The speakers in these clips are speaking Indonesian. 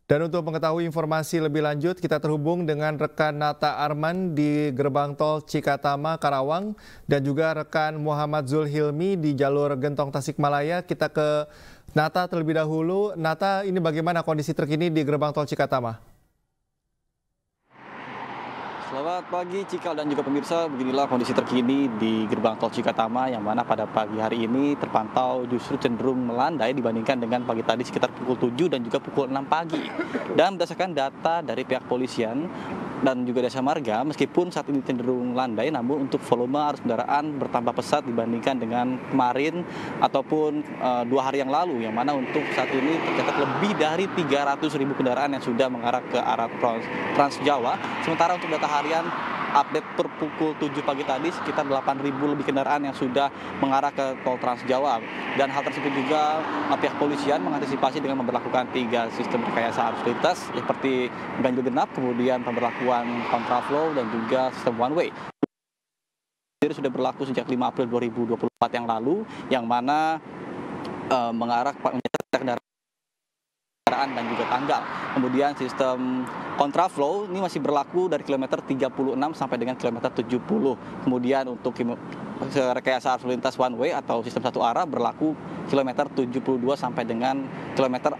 Dan untuk mengetahui informasi lebih lanjut, kita terhubung dengan rekan Nata Arman di Gerbang Tol Cikatama, Karawang, dan juga rekan Muhammad Zulhilmi di jalur Gentong Tasikmalaya. Kita ke Nata terlebih dahulu. Nata, ini bagaimana kondisi terkini di Gerbang Tol Cikatama? Selamat pagi Cikal dan juga pemirsa, beginilah kondisi terkini di Gerbang Tol Cikatama yang mana pada pagi hari ini terpantau justru cenderung melandai dibandingkan dengan pagi tadi sekitar pukul 7 dan juga pukul 6 pagi. Dan berdasarkan data dari pihak polisian dan juga Jasa Marga, meskipun saat ini cenderung landai, namun untuk volume arus kendaraan bertambah pesat dibandingkan dengan kemarin ataupun 2 hari yang lalu, yang mana untuk saat ini tercatat lebih dari 300.000 kendaraan yang sudah mengarah ke arah Trans Jawa. Sementara untuk data harian update per pukul 7 pagi tadi sekitar 8.000 lebih kendaraan yang sudah mengarah ke tol Trans Jawa. Dan hal tersebut juga pihak polisian mengantisipasi dengan memperlakukan 3 sistem rekayasa arus lintas seperti ganjil genap, kemudian pemberlakuan kontraflow dan juga sistem one way. Jadi sudah berlaku sejak 5 April 2024 yang lalu, yang mana mengarah kendaraan dan juga tanggal. Kemudian sistem kontraflow ini masih berlaku dari kilometer 36 sampai dengan kilometer 70. Kemudian untuk rekayasa arus lintas one way atau sistem satu arah berlaku kilometer 72 sampai dengan kilometer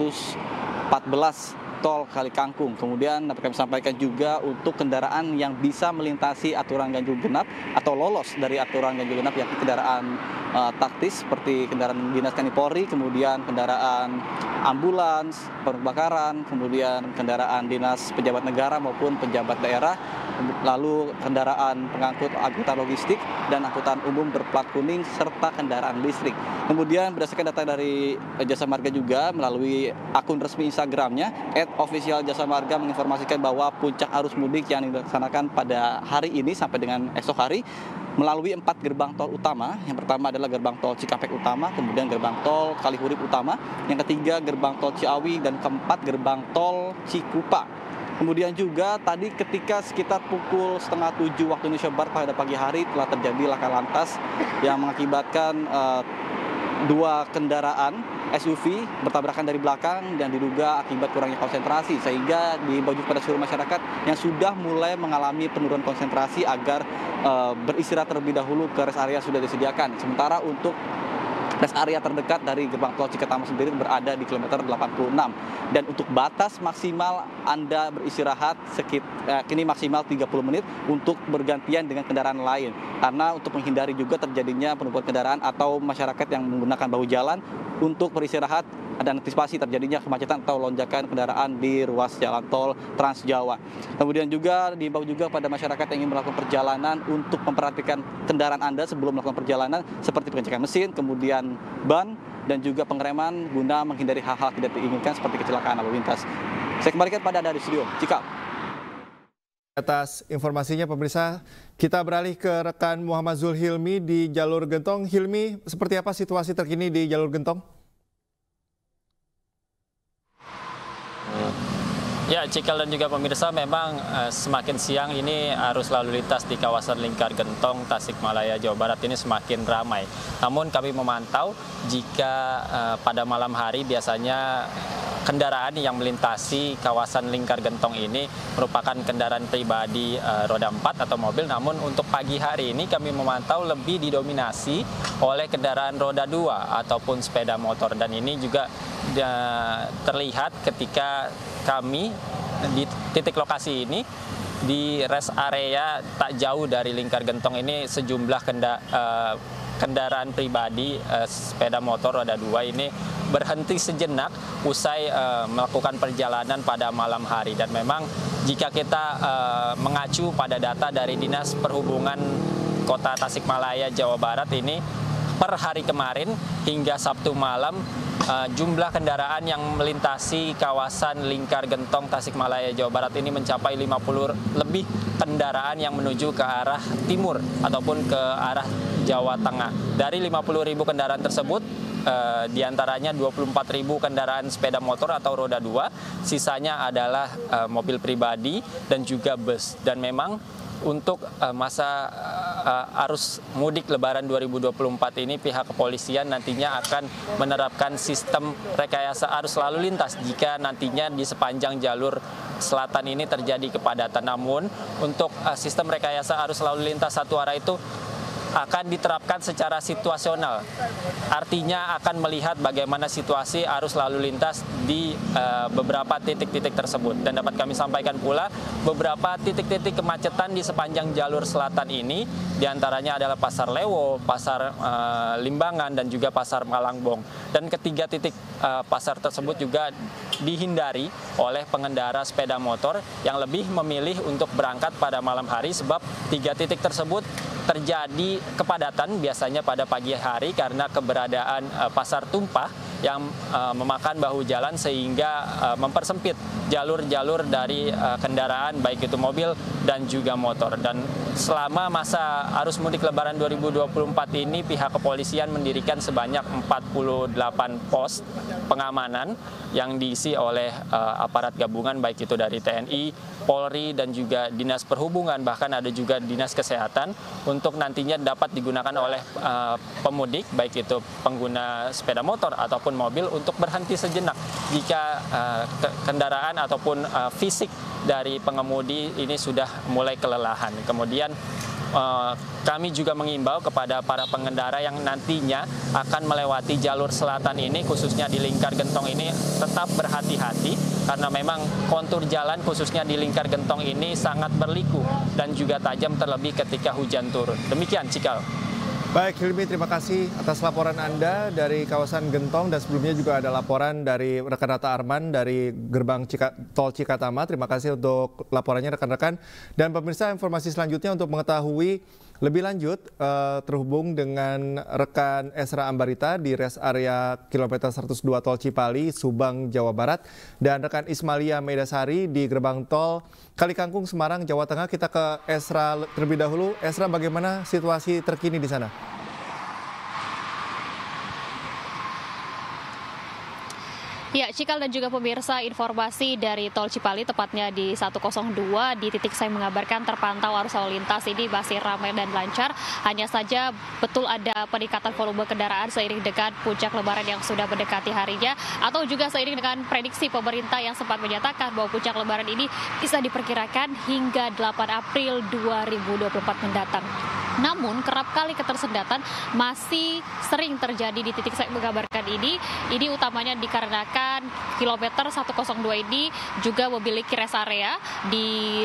414 tol Kali Kangkung. Kemudian dapat kami sampaikan juga untuk kendaraan yang bisa melintasi aturan ganjil genap atau lolos dari aturan ganjil genap, yakni kendaraan taktis seperti kendaraan dinas TNI Polri, kemudian kendaraan ambulans, kebakaran, kemudian kendaraan dinas pejabat negara maupun pejabat daerah, lalu kendaraan pengangkut angkutan logistik dan angkutan umum berplat kuning serta kendaraan listrik. Kemudian berdasarkan data dari Jasa Marga juga melalui akun resmi Instagramnya @official Jasa Marga menginformasikan bahwa puncak arus mudik yang dilaksanakan pada hari ini sampai dengan esok hari melalui 4 gerbang tol utama. Yang pertama adalah gerbang tol Cikampek Utama, kemudian gerbang tol Kalihurip Utama, yang ketiga gerbang tol Ciawi, dan keempat gerbang tol Cikupa. Kemudian juga tadi ketika sekitar pukul 6:30 waktu Indonesia Barat pada pagi hari telah terjadi laka lantas yang mengakibatkan 2 kendaraan SUV bertabrakan dari belakang dan diduga akibat kurangnya konsentrasi, sehingga diimbau kepada seluruh masyarakat yang sudah mulai mengalami penurunan konsentrasi agar beristirahat terlebih dahulu ke rest area sudah disediakan. Sementara untuk rest area terdekat dari gerbang tol Cikatama sendiri berada di kilometer 86. Dan untuk batas maksimal Anda beristirahat kini maksimal 30 menit untuk bergantian dengan kendaraan lain. Karena untuk menghindari juga terjadinya penumpukan kendaraan atau masyarakat yang menggunakan bahu jalan untuk beristirahat dan antisipasi terjadinya kemacetan atau lonjakan kendaraan di ruas jalan tol Trans Jawa. Kemudian juga diimbau juga pada masyarakat yang ingin melakukan perjalanan untuk memperhatikan kendaraan Anda sebelum melakukan perjalanan seperti pengecekan mesin, kemudian ban, dan juga pengereman guna menghindari hal-hal tidak diinginkan seperti kecelakaan lalu lintas. Saya kembalikan pada Anda di studio. Cikal. Atas informasinya pemirsa, kita beralih ke rekan Muhammad Zulhilmi di jalur Gentong. Hilmi, seperti apa situasi terkini di jalur Gentong? Ya, Cikal dan juga pemirsa, memang semakin siang ini arus lalu lintas di kawasan Lingkar Gentong, Tasikmalaya, Jawa Barat ini semakin ramai. Namun kami memantau jika pada malam hari biasanya kendaraan yang melintasi kawasan Lingkar Gentong ini merupakan kendaraan pribadi roda 4 atau mobil. Namun untuk pagi hari ini kami memantau lebih didominasi oleh kendaraan roda 2 ataupun sepeda motor. Dan ini juga terlihat ketika kami di titik lokasi ini di rest area tak jauh dari Lingkar Gentong ini sejumlah kendaraan pribadi sepeda motor roda 2 ini berhenti sejenak usai melakukan perjalanan pada malam hari. Dan memang jika kita mengacu pada data dari Dinas Perhubungan Kota Tasikmalaya, Jawa Barat ini, per hari kemarin hingga Sabtu malam jumlah kendaraan yang melintasi kawasan Lingkar Gentong, Tasikmalaya, Jawa Barat ini mencapai 50 lebih kendaraan yang menuju ke arah timur ataupun ke arah Jawa Tengah. Dari 50.000 kendaraan tersebut, diantaranya 24.000 kendaraan sepeda motor atau roda 2, sisanya adalah mobil pribadi dan juga bus. Dan memang untuk masa arus mudik Lebaran 2024 ini pihak kepolisian nantinya akan menerapkan sistem rekayasa arus lalu lintas jika nantinya di sepanjang jalur selatan ini terjadi kepadatan. Namun untuk sistem rekayasa arus lalu lintas satu arah itu akan diterapkan secara situasional. Artinya akan melihat bagaimana situasi arus lalu lintas di beberapa titik-titik tersebut. Dan dapat kami sampaikan pula beberapa titik-titik kemacetan di sepanjang jalur selatan ini diantaranya adalah Pasar Lewo, Pasar Limbangan, dan juga Pasar Malangbong. Dan ketiga titik pasar tersebut juga dihindari oleh pengendara sepeda motor yang lebih memilih untuk berangkat pada malam hari sebab tiga titik tersebut terjadi kepadatan biasanya pada pagi hari karena keberadaan pasar tumpah yang memakan bahu jalan sehingga mempersempit jalur-jalur dari kendaraan baik itu mobil dan juga motor. Dan selama masa arus mudik Lebaran 2024 ini pihak kepolisian mendirikan sebanyak 48 pos pengamanan yang diisi oleh aparat gabungan baik itu dari TNI, Polri, dan juga Dinas Perhubungan, bahkan ada juga Dinas Kesehatan untuk nantinya dapat digunakan oleh pemudik baik itu pengguna sepeda motor ataupun mobil untuk berhenti sejenak jika kendaraan ataupun fisik dari pengemudi ini sudah mulai kelelahan. Kemudian kami juga mengimbau kepada para pengendara yang nantinya akan melewati jalur selatan ini, khususnya di Lingkar Gentong ini, tetap berhati-hati karena memang kontur jalan khususnya di Lingkar Gentong ini sangat berliku dan juga tajam terlebih ketika hujan turun. Demikian, Cikal. Baik, Hilmi, terima kasih atas laporan Anda dari kawasan Gentong, dan sebelumnya juga ada laporan dari rekan Nata Arman dari gerbang tol Cikatama. Terima kasih untuk laporannya rekan-rekan. Dan pemirsa, informasi selanjutnya untuk mengetahui lebih lanjut terhubung dengan rekan Esra Ambarita di rest area kilometer 102 tol Cipali, Subang, Jawa Barat, dan rekan Ismalia Medasari di gerbang tol Kalikangkung, Semarang, Jawa Tengah. Kita ke Esra terlebih dahulu. Esra, bagaimana situasi terkini di sana? Ya, Cikal dan juga pemirsa, informasi dari tol Cipali tepatnya di 102 di titik saya mengabarkan terpantau arus lalu lintas ini masih ramai dan lancar. Hanya saja betul ada peningkatan volume kendaraan seiring dengan puncak Lebaran yang sudah mendekati harinya, atau juga seiring dengan prediksi pemerintah yang sempat menyatakan bahwa puncak Lebaran ini bisa diperkirakan hingga 8 April 2024 mendatang. Namun kerap kali ketersendatan masih sering terjadi di titik saya mengabarkan ini. Ini utamanya dikarenakan kilometer 102 ini juga memiliki rest area di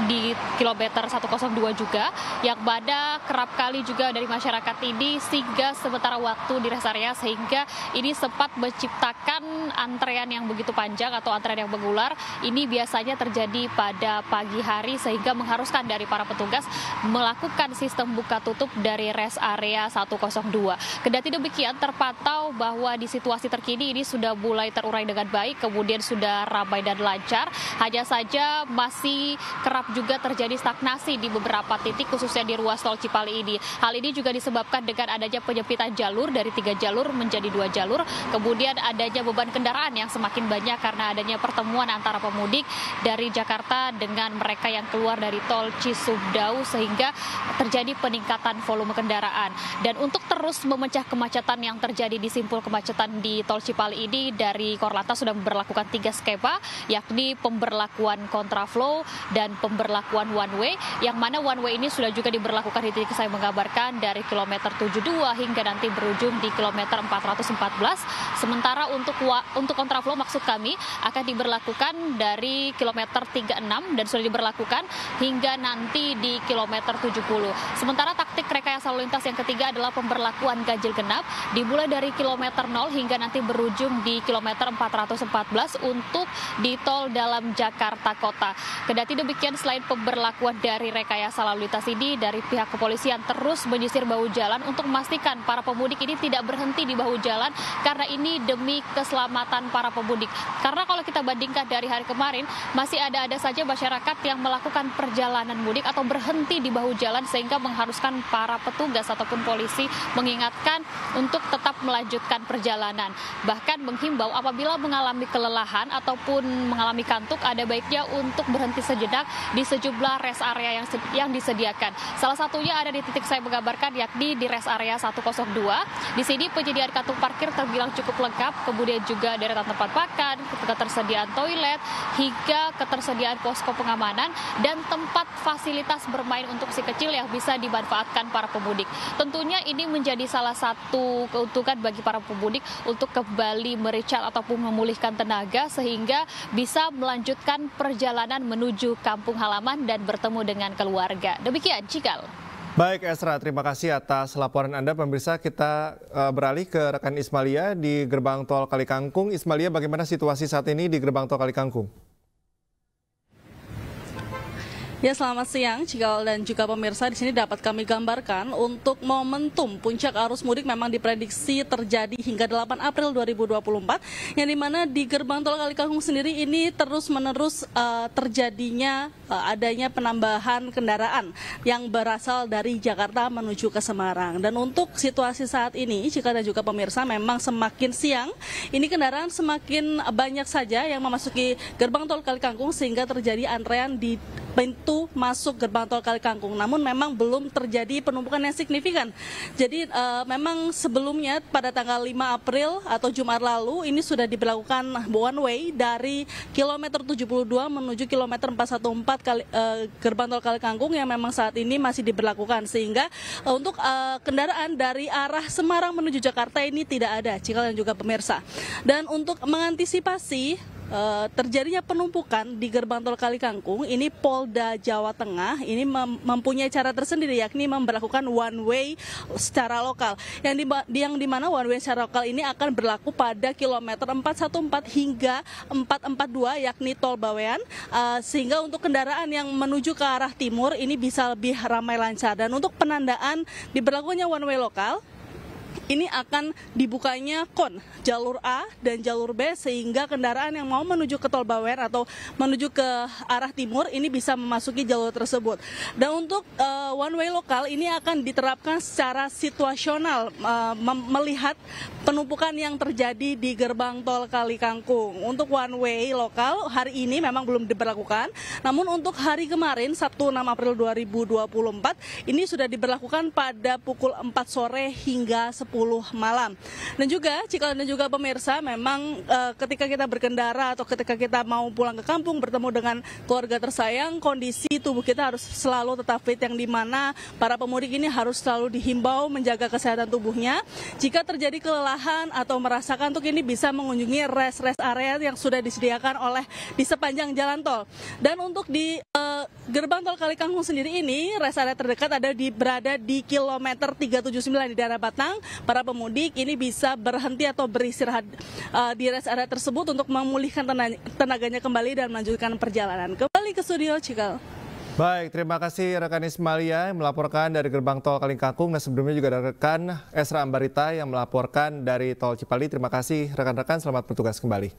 kilometer 102 juga, yang mana kerap kali juga dari masyarakat ini singgah sementara waktu di rest area, sehingga ini sempat menciptakan antrean yang begitu panjang atau antrean yang mengular. Ini biasanya terjadi pada pagi hari sehingga mengharuskan dari para petugas melakukan sistem buka tutup dari rest area 102. Kendati demikian, terpantau bahwa di situasi terkini ini sudah mulai terurai dengan baik, kemudian sudah ramai dan lancar. Hanya saja masih kerap juga terjadi stagnasi di beberapa titik, khususnya di ruas tol Cipali ini. Hal ini juga disebabkan dengan adanya penyempitan jalur dari 3 jalur menjadi 2 jalur, kemudian adanya beban kendaraan yang semakin banyak karena adanya pertemuan antara pemudik dari Jakarta dengan mereka yang keluar dari tol Cisumdawu, sehingga terjadi peningkatan volume kendaraan. Dan untuk terus memecah kemacetan yang terjadi di simpul kemacetan di tol Cipali ini, dari Korlantas sudah memberlakukan 3 skema, yakni pemberlakuan kontraflow dan pemberlakuan one way, yang mana one way ini sudah juga diberlakukan di titik saya mengabarkan dari kilometer 72 hingga nanti berujung di kilometer 414. Sementara untuk kontraflow maksud kami akan diberlakukan dari kilometer 36 dan sudah diberlakukan hingga nanti di kilometer 70. Sementara taktik rekayasa lalu lintas yang ketiga adalah pemberlakuan ganjil genap dimulai dari kilometer 0 hingga nanti berujung di kilometer 414 untuk di tol dalam Jakarta Kota. Kendati demikian, selain pemberlakuan dari rekayasa lalu lintas ini, dari pihak kepolisian terus menyisir bahu jalan untuk memastikan para pemudik ini tidak berhenti di bahu jalan, karena ini demi keselamatan para pemudik. Karena kalau kita bandingkan dari hari kemarin, masih ada saja masyarakat yang melakukan perjalanan mudik atau berhenti di bahu jalan sehingga mengharuskan mengharuskan para petugas ataupun polisi mengingatkan untuk tetap melanjutkan perjalanan. Bahkan menghimbau apabila mengalami kelelahan ataupun mengalami kantuk, ada baiknya untuk berhenti sejenak di sejumlah rest area yang disediakan. Salah satunya ada di titik saya menggambarkan, yakni di rest area 102. Di sini penyediaan kantung parkir terbilang cukup lengkap, kemudian juga deretan tempat makan, ketersediaan toilet, hingga ketersediaan posko pengamanan dan tempat fasilitas bermain untuk si kecil yang bisa dimanfaatkan para pemudik. Tentunya ini menjadi salah satu keuntungan bagi para pemudik untuk kembali merecharge ataupun memulihkan tenaga sehingga bisa melanjutkan perjalanan menuju kampung halaman dan bertemu dengan keluarga. Demikian, Cikal. Baik Esra, terima kasih atas laporan Anda. Pemirsa, kita beralih ke rekan Ismalia di gerbang tol Kalikangkung. Ismalia, bagaimana situasi saat ini di gerbang tol Kalikangkung? Ya, selamat siang Cikal dan juga pemirsa. Di sini dapat kami gambarkan untuk momentum puncak arus mudik memang diprediksi terjadi hingga 8 April 2024, yang dimana di gerbang tol Kalikangkung sendiri ini terus-menerus terjadinya adanya penambahan kendaraan yang berasal dari Jakarta menuju ke Semarang. Dan untuk situasi saat ini, Cikal dan juga pemirsa, memang semakin siang ini kendaraan semakin banyak saja yang memasuki gerbang tol Kalikangkung sehingga terjadi antrean di pintu masuk gerbang tol Kalikangkung. Namun memang belum terjadi penumpukan yang signifikan. Jadi memang sebelumnya pada tanggal 5 April atau Jumat lalu ini sudah diberlakukan one way dari kilometer 72 menuju kilometer 414 gerbang tol Kalikangkung yang memang saat ini masih diberlakukan, sehingga untuk kendaraan dari arah Semarang menuju Jakarta ini tidak ada, Cikal dan juga pemirsa. Dan untuk mengantisipasi terjadinya penumpukan di gerbang tol Kalikangkung, ini Polda Jawa Tengah ini mempunyai cara tersendiri, yakni memberlakukan one way secara lokal. Yang dimana one way secara lokal ini akan berlaku pada kilometer 414 hingga 442, yakni tol Bawean, sehingga untuk kendaraan yang menuju ke arah timur ini bisa lebih ramai lancar. Dan untuk penandaan diberlakukannya one way lokal, ini akan dibukanya kon jalur A dan jalur B, sehingga kendaraan yang mau menuju ke tol Bawen atau menuju ke arah timur ini bisa memasuki jalur tersebut. Dan untuk one way lokal ini akan diterapkan secara situasional, melihat penumpukan yang terjadi di gerbang tol Kalikangkung. Untuk one way lokal hari ini memang belum diberlakukan, namun untuk hari kemarin Sabtu 6 April 2024 ini sudah diberlakukan pada pukul 4 sore hingga 10 malam. Dan juga Cikal dan juga pemirsa, memang ketika kita berkendara atau ketika kita mau pulang ke kampung bertemu dengan keluarga tersayang, kondisi tubuh kita harus selalu tetap fit, yang dimana para pemudik ini harus selalu dihimbau menjaga kesehatan tubuhnya. Jika terjadi kelelahan atau merasa kantuk, ini bisa mengunjungi rest area yang sudah disediakan oleh di sepanjang jalan tol. Dan untuk di gerbang tol Kalikangkung sendiri ini, rest area terdekat berada di kilometer 379 di daerah Batang. Para pemudik ini bisa berhenti atau beristirahat di rest area tersebut untuk memulihkan tenaganya kembali dan melanjutkan perjalanan. Kembali ke studio, Cikal. Baik, terima kasih rekan Ismalia yang melaporkan dari gerbang tol Kalikangkung, dan sebelumnya juga ada rekan Esra Ambarita yang melaporkan dari tol Cipali. Terima kasih rekan-rekan, selamat bertugas kembali.